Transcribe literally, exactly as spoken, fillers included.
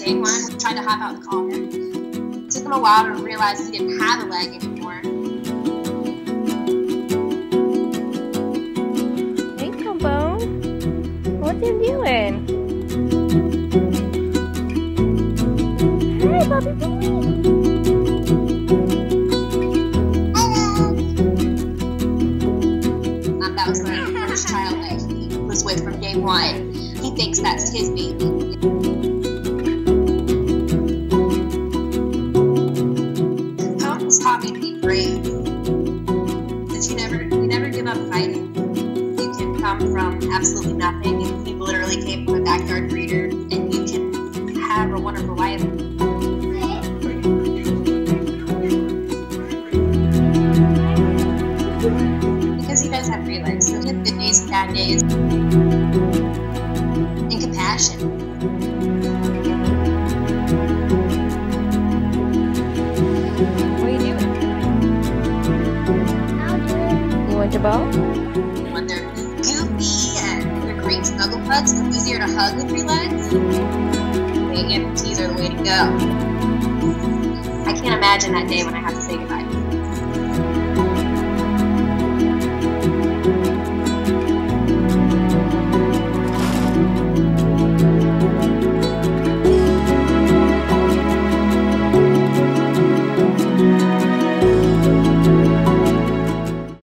day one, we tried to hop out and call him. It took him a while to realize he didn't have a leg anymore. Hey, Combo. What you doing? Hey, Bobby boy. Um, that was the first child that he was with from day one. He thinks that's his baby. Coach taught me to be brave. That you never, you never give up fighting. You can come from absolutely nothing, and he literally came from a backyard breeder, and you can have a wonderful life. Because he does have three legs, so he has good days and bad days. And compassion. What are you doing? You want your ball? When they're goofy and they're great snuggle pugs, they're easier to hug with three legs. Big M Ts are the way to go. I can't imagine that day when I have to say goodbye.